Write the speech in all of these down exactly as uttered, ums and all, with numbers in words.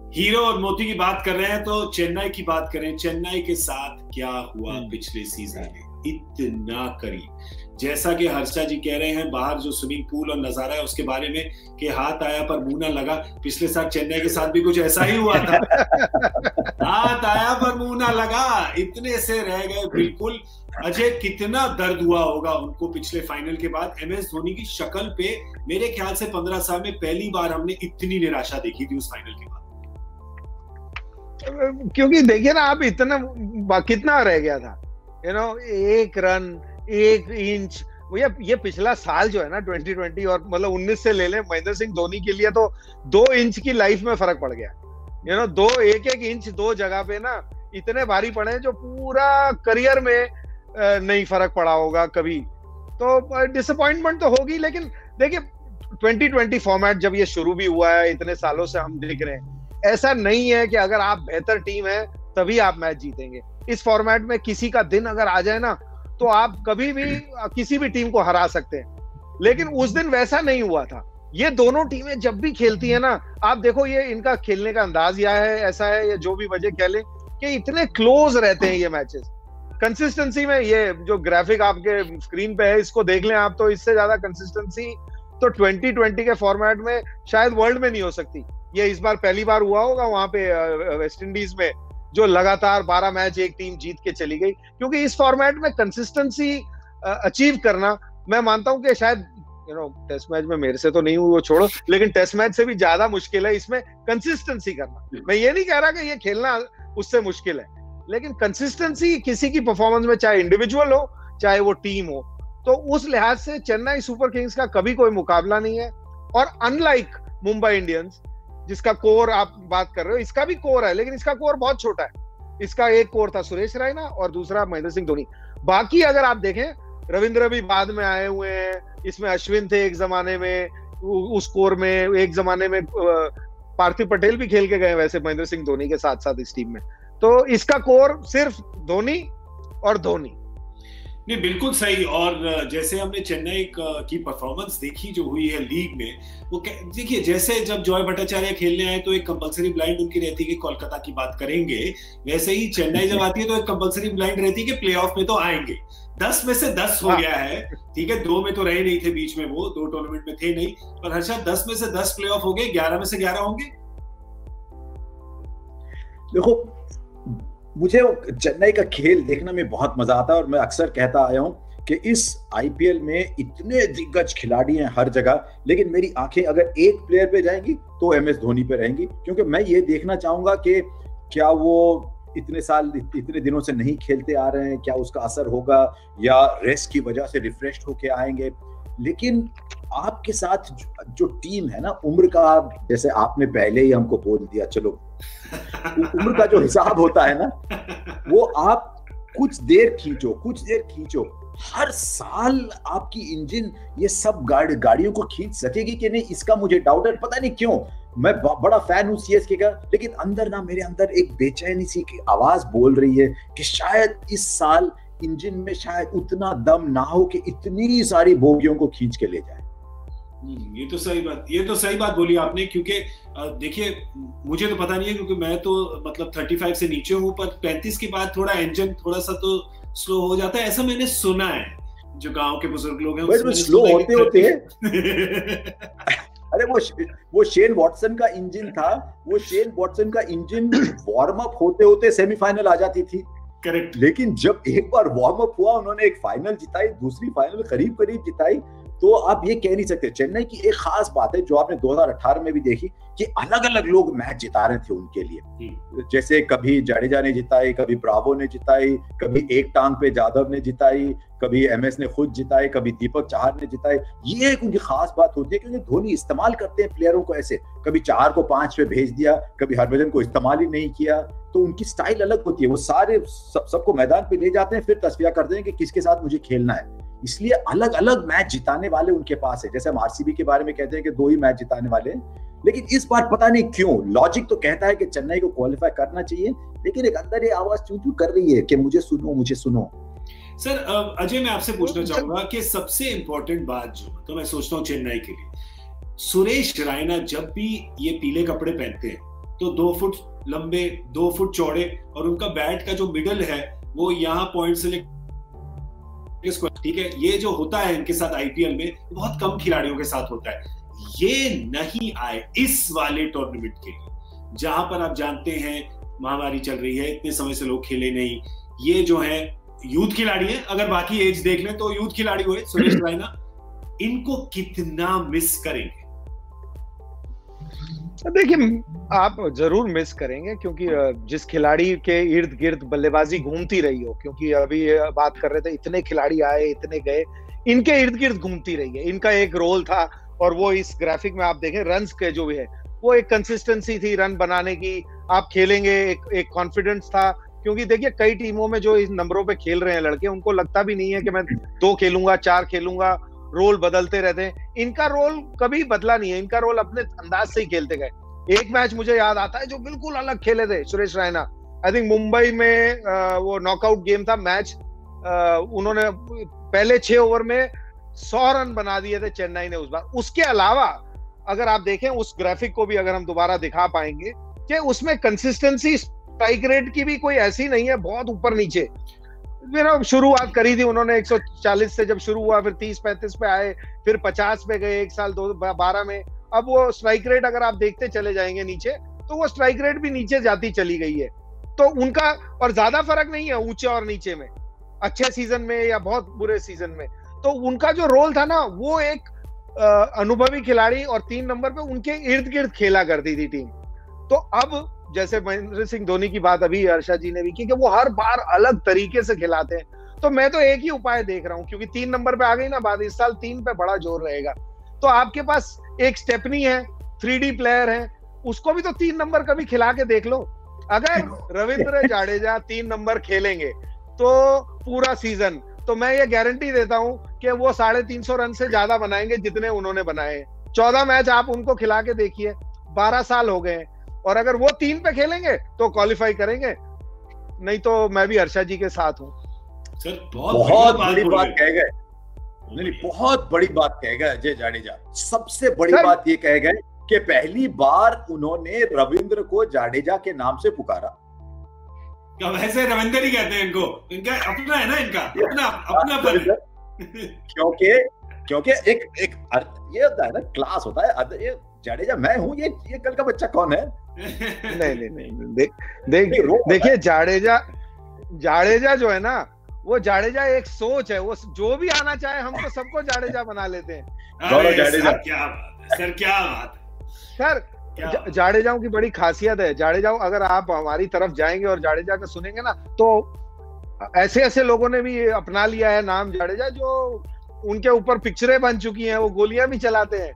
Hero और मोती की बात कर रहे हैं तो चेन्नई की बात करें। चेन्नई के साथ क्या हुआ पिछले सीजन में, इतना करीब, जैसा कि हर्षा जी कह रहे हैं, बाहर जो स्विमिंग पूल और नजारा है उसके बारे में कि हाथ आया पर मुंह ना लगा। पिछले साल चेन्नई के साथ भी कुछ ऐसा ही हुआ था। हाथ आया पर मुंह ना लगा, इतने से रह गए बिल्कुल। अजय, कितना दर्द हुआ होगा उनको पिछले फाइनल के बाद। एम एस धोनी की शक्ल पे मेरे ख्याल से पंद्रह साल में पहली बार हमने इतनी निराशा देखी थी उस फाइनल के बाद। क्योंकि देखिए ना, आप इतना कितना रह गया था, यू नो, एक रन, एक इंच। ये ये पिछला साल जो है ना ट्वेंटी ट्वेंटी और मतलब उन्नीस से ले लें, महेंद्र सिंह धोनी के लिए तो दो इंच की लाइफ में फर्क पड़ गया। यू नो, दो एक एक इंच दो जगह पे ना इतने भारी पड़े जो पूरा करियर में नहीं फर्क पड़ा होगा कभी। तो डिसअपॉइंटमेंट तो होगी, लेकिन देखिए ट्वेंटी ट्वेंटी फॉर्मेट जब ये शुरू भी हुआ है, इतने सालों से हम देख रहे हैं, ऐसा नहीं है कि अगर आप बेहतर टीम है तभी आप मैच जीतेंगे। इस फॉर्मेट में किसी का दिन अगर आ जाए ना तो आप कभी भी किसी भी टीम को हरा सकते हैं, लेकिन उस दिन वैसा नहीं हुआ था। ये दोनों टीमें जब भी खेलती है ना, आप देखो ये इनका खेलने का अंदाज या है ऐसा है, या जो भी वजह कह लें, कि इतने क्लोज रहते हैं ये मैचेस। कंसिस्टेंसी में, ये जो ग्राफिक आपके स्क्रीन पे है इसको देख लें आप, तो इससे ज्यादा कंसिस्टेंसी तो ट्वेंटी ट्वेंटी के फॉर्मेट में शायद वर्ल्ड में नहीं हो सकती। ये इस बार पहली बार हुआ होगा वहां पे वेस्ट इंडीज में, जो लगातार बारह मैच एक टीम जीत के चली गई। क्योंकि इस फॉर्मेट में कंसिस्टेंसी अचीव करना, मैं मानता हूं कि शायद यू नो टेस्ट मैच में मेरे से तो नहीं हुई, वो छोड़ो, लेकिन टेस्ट मैच से भी ज्यादा मुश्किल है इसमें कंसिस्टेंसी करना। मैं ये नहीं कह रहा कि ये खेलना उससे मुश्किल है, लेकिन कंसिस्टेंसी किसी की परफॉर्मेंस में, चाहे इंडिविजुअल हो चाहे वो टीम हो, तो उस लिहाज से चेन्नई सुपर किंग्स का कभी कोई मुकाबला नहीं है। और अनलाइक मुंबई इंडियंस, जिसका कोर आप बात कर रहे हो, इसका भी कोर है, लेकिन इसका कोर बहुत छोटा है। इसका एक कोर था सुरेश रैना और दूसरा महेंद्र सिंह धोनी। बाकी अगर आप देखें, रविंद्र भी बाद में आए हुए हैं, इसमें अश्विन थे एक जमाने में, उस कोर में एक जमाने में पार्थिव पटेल भी खेल के गए वैसे महेंद्र सिंह धोनी के साथ साथ इस टीम में। तो इसका कोर सिर्फ धोनी और धोनी। नहीं, बिल्कुल सही। और जैसे हमने चेन्नई की परफॉर्मेंस देखी जो हुई है लीग में, वो देखिए, जैसे जब जॉय भट्टाचार्य खेलने आए तो एक कंपलसरी ब्लाइंड उनकी रहती है कि कोलकाता की बात करेंगे, वैसे ही चेन्नई जब आती है तो एक कंपलसरी ब्लाइंड रहती है कि प्लेऑफ में तो आएंगे। दस में से दस हो गया है, ठीक है, दो में तो रहे नहीं थे बीच में, वो दो टूर्नामेंट में थे नहीं, पर हर्षा दस में से दस प्लेऑफ हो गए, ग्यारह में से ग्यारह होंगे। देखो, मुझे चेन्नई का खेल देखने में बहुत मजा आता है और मैं अक्सर कहता आया हूं कि इस आईपीएल में इतने दिग्गज खिलाड़ी हैं हर जगह, लेकिन मेरी आंखें अगर एक प्लेयर पे जाएंगी तो एम एस धोनी पे रहेंगी। क्योंकि मैं ये देखना चाहूंगा कि क्या वो इतने साल इतने दिनों से नहीं खेलते आ रहे हैं, क्या उसका असर होगा, या रेस्ट की वजह से रिफ्रेश होके आएंगे। लेकिन आपके साथ जो टीम है ना, उम्र का, जैसे आपने पहले ही हमको बोल दिया, चलो उम्र का जो हिसाब होता है ना, वो आप कुछ देर खींचो कुछ देर खींचो हर साल आपकी इंजन ये सब गाड़ी गाड़ियों को खींच सकेगी कि नहीं, इसका मुझे डाउट है। पता नहीं क्यों, मैं बड़ा फैन हूं सीएसके का, लेकिन अंदर ना मेरे अंदर एक बेचैनी सी की आवाज बोल रही है कि शायद इस साल इंजन में शायद उतना दम ना हो कि इतनी सारी बोगियों को खींच के ले जाए। ये तो सही बात ये तो सही बात बोली आपने। क्योंकि देखिए, मुझे तो पता नहीं है क्योंकि मैं तो मतलब पैंतीस से नीचे हूँ, पर पैंतीस के बाद थोड़ा इंजन थोड़ा सा तो स्लो हो जाता है, ऐसा मैंने सुना है। जो गांव के बुजुर्ग लोग हैं स्लो होते होते अरे वो वो शेन वॉटसन का इंजन था, वो शेन वॉटसन का इंजन वार्म अप होते होते सेमीफाइनल आ जाती थी। करेक्ट। लेकिन जब एक बार वार्म अप हुआ, उन्होंने एक फाइनल जिताई, दूसरी फाइनल करीब करीब जिताई, तो आप ये कह नहीं सकते। चेन्नई की एक खास बात है जो आपने दो हज़ार अठारह में भी देखी कि अलग अलग लोग मैच जिता रहे थे उनके लिए। जैसे कभी जडेजा ने जिताई, कभी ब्रावो ने जिताई, कभी एक टांग पे जाधव ने जिताई, कभी एमएस ने खुद जिताई, कभी दीपक चाहर ने जिताई। ये एक उनकी खास बात होती है क्योंकि धोनी इस्तेमाल करते हैं प्लेयरों को ऐसे, कभी चार को पांच पे भेज दिया, कभी हरभजन को इस्तेमाल ही नहीं किया। तो उनकी स्टाइल अलग होती है, वो सारे सब सबको मैदान पे ले जाते हैं, फिर तस्वीर करते हैं कि किसके साथ मुझे खेलना है। इसलिए अलग अलग मैच जिताने वाले उनके पास है। जैसे हम आरसीबी के बारे में कहते हैं कि दो ही मैच जिताने वाले हैं, लेकिन इस बार पता नहीं क्यों लॉजिक तो कहता है कि चेन्नई को क्वालिफाई करना चाहिए, लेकिन एक अंदर ये आवाज चू चू कर रही है कि मुझे सुनो मुझे सुनो। सर अजय, मैं आपसे पूछना चाहूंगा कि सबसे इंपॉर्टेंट बात जो तो मैं सोचता हूँ चेन्नई के लिए, सुरेश रैना जब भी ये पीले कपड़े पहनते हैं तो दो फुट लंबे, दो फुट चौड़े, और उनका बैट का जो मिडल है वो यहाँ पॉइंट से लेकर, ठीक है, ये जो होता है इनके साथ आईपीएल में बहुत कम खिलाड़ियों के साथ होता है। ये नहीं आए इस वाले टूर्नामेंट के लिए, जहां पर आप जानते हैं महामारी चल रही है, इतने समय से लोग खेले नहीं। ये जो है यूथ खिलाड़ी है, अगर बाकी एज देख लें तो यूथ खिलाड़ी हुए सुरेश रैना, इनको कितना मिस करेंगे? देखिए, आप जरूर मिस करेंगे, क्योंकि जिस खिलाड़ी के इर्द गिर्द बल्लेबाजी घूमती रही हो, क्योंकि अभी बात कर रहे थे इतने खिलाड़ी आए, इतने गए, इनके इर्द गिर्द घूमती रही है। इनका एक रोल था, और वो इस ग्राफिक में आप देखें रन्स के जो भी है, वो एक कंसिस्टेंसी थी रन बनाने की। आप खेलेंगे, एक एक कॉन्फिडेंस था, क्योंकि देखिए कई टीमों में जो इस नंबरों पे खेल रहे हैं लड़के, उनको लगता भी नहीं है कि मैं दो खेलूंगा, चार खेलूंगा, रोल बदलते रहते हैं। इनका रोल कभी बदला नहीं है, इनका रोल अपने अंदाज से ही खेलते गए। एक मैच मुझे याद आता है जो बिल्कुल अलग खेले थे सुरेश रैना, आई थिंक मुंबई में आ, वो नॉकआउट गेम था मैच, आ, उन्होंने पहले छह ओवर में सौ रन बना दिए थे चेन्नई ने उस बार। उसके अलावा अगर आप देखें उस ग्राफिक को भी अगर हम दोबारा दिखा पाएंगे कि उसमें कंसिस्टेंसी स्ट्राइक रेट की भी कोई ऐसी नहीं है, बहुत ऊपर नीचे। मेरा शुरुआत करी थी उन्होंने एक सौ चालीस से, जब शुरू हुआ फिर तीस पैंतीस पे आए, फिर पचास पे गए एक साल दो बारह में। अब वो स्ट्राइक रेट अगर आप देखते चले जाएंगे नीचे, तो वो स्ट्राइक रेट भी नीचे जाती चली गई है। तो उनका और ज्यादा फर्क नहीं है ऊंचे और नीचे में, अच्छे सीजन में या बहुत बुरे सीजन में। तो उनका जो रोल था ना, वो एक अनुभवी खिलाड़ी, और तीन नंबर पे उनके इर्द गिर्द खेला करती थी टीम। तो अब जैसे महेंद्र सिंह धोनी की बात अभी हर्षा जी ने भी की कि वो हर बार अलग तरीके से खिलाते हैं, तो मैं तो एक ही उपाय देख रहा हूँ, क्योंकि तीन नंबर पे आ गई ना बात, इस साल तीन पे बड़ा जोर रहेगा। तो आपके पास एक स्टेपनी है, थ्री डी प्लेयर है, उसको भी तो तीन नंबर कभी खिला के देख लो। अगर रविंद्र जाडेजा तीन नंबर खेलेंगे तो पूरा सीजन, तो मैं ये गारंटी देता हूं कि वो साढ़े तीन सौ रन से ज्यादा बनाएंगे जितने उन्होंने बनाए। चौदह मैच आप उनको खिला के देखिए, बारह साल हो गए, और अगर वो तीन पे खेलेंगे तो क्वालिफाई करेंगे, नहीं तो मैं भी हर्षा जी के साथ हूँ। सर बहुत, बहुत बड़ी बात कह गए, नहीं बहुत बड़ी बात कह गए अजय जाडेजा। सबसे बड़ी बात ये कह गए कि पहली बार उन्होंने रविंद्र को जाडेजा के नाम से पुकारा। क्या वैसे रविंद्र ही कहते हैं इनको, इनका अपना है ना, इनका अपना अपना पर क्योंकि क्योंकि एक एक ये होता है ना, क्लास होता है। ये जाडेजा मैं हूँ, ये ये कल का बच्चा कौन है? नहीं नहीं नहीं देख देख देखिए, जाडेजा जाडेजा जो है ना, वो जाडेजा एक सोच है, वो जो भी आना चाहे हम तो सबको जाडेजा बना लेते हैं। जाडेजा क्या बात है सर, क्या बात है सर। जा, जाडेजाओं की बड़ी खासियत है। जाडेजाओं अगर आप हमारी तरफ जाएंगे और जाडेजा का सुनेंगे ना, तो ऐसे ऐसे लोगों ने भी अपना लिया है नाम जाडेजा, जो उनके ऊपर पिक्चरें बन चुकी हैं, वो गोलियां भी चलाते हैं।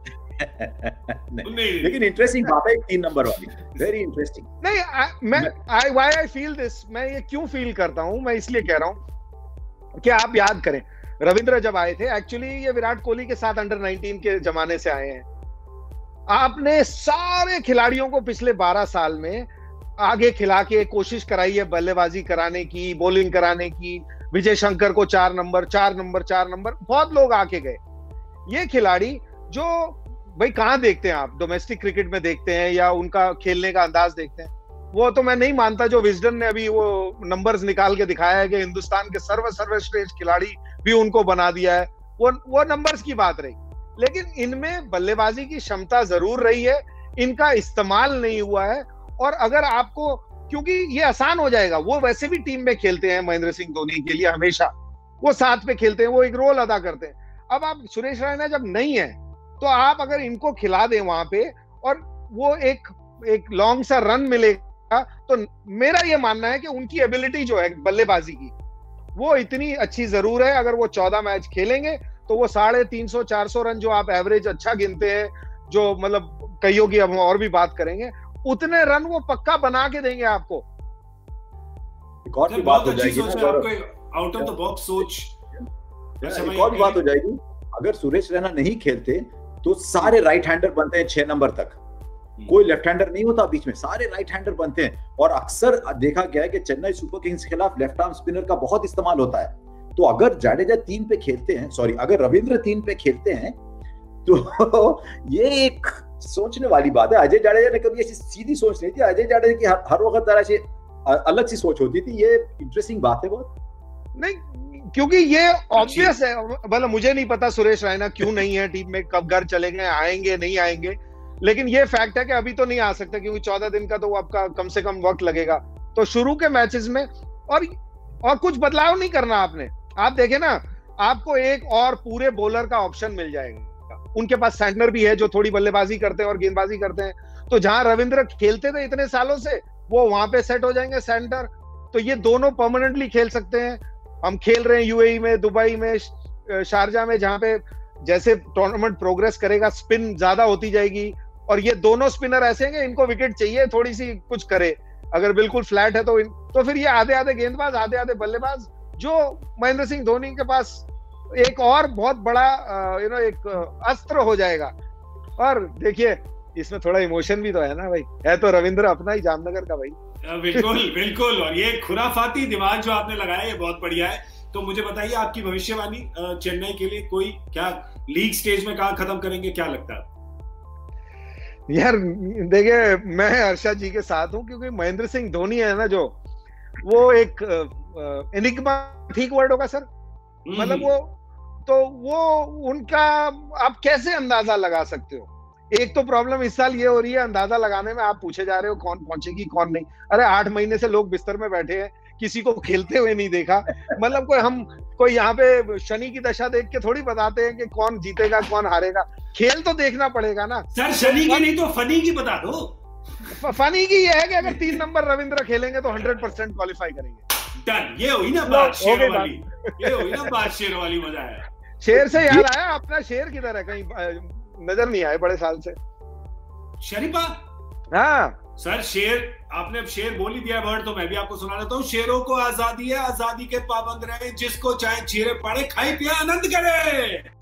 नहीं, नहीं, लेकिन इंटरेस्टिंग बात है तीन नंबर वाली, वेरी इंटरेस्टिंग। नहीं I, मैं I why I feel this, मैं ये क्यों फील करता हूं, मैं इसलिए कह रहा हूं कि आप याद करें रविंद्र जब आए थे, एक्चुअली ये विराट कोहली के साथ अंडर नाइनटीन के जमाने से आए हैं। आपने सारे खिलाड़ियों को पिछले बारह साल में आगे खिला के कोशिश कराई है बल्लेबाजी कराने की, बॉलिंग कराने की। विजय शंकर को चार नंबर चार नंबर चार नंबर बहुत लोग आके गए। ये खिलाड़ी जो भाई कहाँ देखते हैं आप, डोमेस्टिक क्रिकेट में देखते हैं या उनका खेलने का अंदाज देखते हैं? वो तो मैं नहीं मानता जो विजडन ने अभी वो नंबर्स निकाल के दिखाया है कि हिंदुस्तान के सर्व सर्वश्रेष्ठ खिलाड़ी भी उनको बना दिया है, वो वो नंबर्स की बात रही। लेकिन इनमें बल्लेबाजी की क्षमता जरूर रही है, इनका इस्तेमाल नहीं हुआ है। और अगर आपको, क्योंकि ये आसान हो जाएगा, वो वैसे भी टीम में खेलते हैं महेंद्र सिंह धोनी के लिए, हमेशा वो साथ में खेलते हैं, वो एक रोल अदा करते हैं। अब आप सुरेश रैना जब नहीं है, तो आप अगर इनको खिला दें वहां पे और वो एक एक लॉन्ग सा रन मिलेगा, तो मेरा ये मानना है कि उनकी एबिलिटी जो है बल्लेबाजी की, वो इतनी अच्छी जरूर है। अगर वो चौदह मैच खेलेंगे तो वो साढ़े तीन सौ चार सौ रन जो आप एवरेज अच्छा गिनते हैं, जो मतलब कईयों की हम और भी बात करेंगे, उतने रन वो पक्का बना के देंगे आपको। एक और भी बात हो जाएगी, आउट ऑफ द बॉक्स सोच। एक और बात हो जाएगी, अगर सुरेश रैना नहीं खेलते तो सारे राइट हैंडर बनते हैं छह नंबर तक, कोई लेफ्ट हैंडर नहीं होता बीच में, सारे राइट हैंडर बनते हैं। और अक्सर देखा गया है कि चेन्नई सुपर किंग्स के खिलाफ लेफ्ट आर्म स्पिनर का बहुत इस्तेमाल होता है। तो अगर जाडेजा तीन पे खेलते हैं, सॉरी अगर रविंद्र तीन पे खेलते हैं, तो ये एक सोचने वाली बात है। अजय जाडेजा ने कभी ऐसी सीधी सोच नहीं थी। अजय जाडेजा की हर, हर वक्त तरह से अलग सी सोच होती थी। ये इंटरेस्टिंग बात है बहुत। नहीं, क्योंकि ये ऑब्वियस है। मतलब मुझे नहीं पता सुरेश रैना क्यों नहीं है टीम में, कब घर चले गए, आएंगे नहीं आएंगे, लेकिन ये फैक्ट है कि अभी तो नहीं आ सकते, क्योंकि चौदह दिन का तो आपका कम से कम वक्त लगेगा। तो शुरू के मैचेस में और और कुछ बदलाव नहीं करना आपने। आप देखें ना, आपको एक और पूरे बॉलर का ऑप्शन मिल जाएगा। उनके पास सैंटनर भी है जो थोड़ी बल्लेबाजी करते हैं और गेंदबाजी करते हैं। तो जहां रविंद्र खेलते थे इतने सालों से, वो वहां पे सेट हो जाएंगे सेंटर। तो ये दोनों परमानेंटली खेल सकते हैं। हम खेल रहे हैं यूएई में, दुबई में, शारजा में, जहां पे जैसे टूर्नामेंट प्रोग्रेस करेगा स्पिन ज्यादा होती जाएगी। और ये दोनों स्पिनर ऐसे हैं कि इनको विकेट चाहिए, थोड़ी सी कुछ करे। अगर बिल्कुल फ्लैट है तो इन, तो फिर ये आधे आधे गेंदबाज, आधे आधे बल्लेबाज, जो महेंद्र सिंह धोनी के पास एक और बहुत बड़ा यू नो एक अस्त्र हो जाएगा। और देखिए इसमें थोड़ा इमोशन भी तो है ना भाई, है तो रविंद्र अपना ही जामनगर का भाई। बिल्कुल बिल्कुल। और ये खुराफाती दिमाग जो आपने लगाया ये बहुत बढ़िया है। तो मुझे बताइए आपकी भविष्यवाणी चेन्नई के लिए, कोई क्या लीग स्टेज में कहां खत्म करेंगे, क्या लगता है? यार देखिए, मैं हर्षा जी के साथ हूं, क्योंकि महेंद्र सिंह धोनी है ना जो, वो एक एनिग्मा, ठीक वर्ड होगा सर, मतलब वो तो वो उनका आप कैसे अंदाजा लगा सकते हो? एक तो प्रॉब्लम इस साल ये हो रही है, अंदाजा लगाने में आप पूछे जा रहे हो कौन पहुंचेगी कौन नहीं। अरे आठ महीने से लोग बिस्तर में बैठे हैं, किसी को खेलते हुए नहीं देखा। मतलब कोई हम कोई यहाँ पे शनि की दशा देख के थोड़ी बताते हैं कि कौन जीतेगा कौन हारेगा। खेल तो देखना पड़ेगा ना सर। शनि की नहीं तो फनी की बता दो। फनी की ये है कि अगर तीन नंबर रविंद्र खेलेंगे तो हंड्रेड परसेंट क्वालिफाई करेंगे। डन। ये हुई ना बात शेर वाली, ये हुई ना बात शेर वाली। मजा आया। शेर से याद आया, अपना शेर किधर है? कहीं नजर नहीं आए बड़े साल से। शरीफा। हाँ सर, शेर आपने अब शेर बोल ही दिया वर्ड, तो मैं भी आपको सुना देता हूँ। शेरों को आजादी है, आजादी के पाबंद रहे, जिसको चाहे चीरे पड़े, खाई पिया आनंद करे।